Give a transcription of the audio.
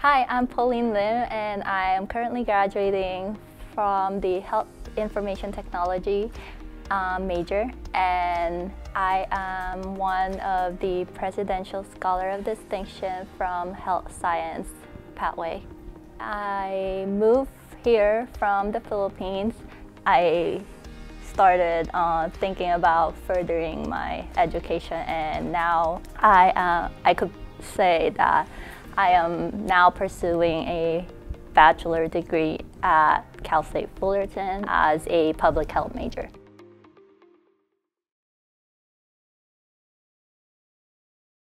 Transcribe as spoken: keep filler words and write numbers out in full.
Hi, I'm Pauline Lim, and I am currently graduating from the Health Information Technology um, major, and I am one of the Presidential Scholar of Distinction from Health Science pathway. I moved here from the Philippines. I started uh, thinking about furthering my education, and now I, uh, I could say that I am now pursuing a bachelor degree at Cal State Fullerton as a public health major.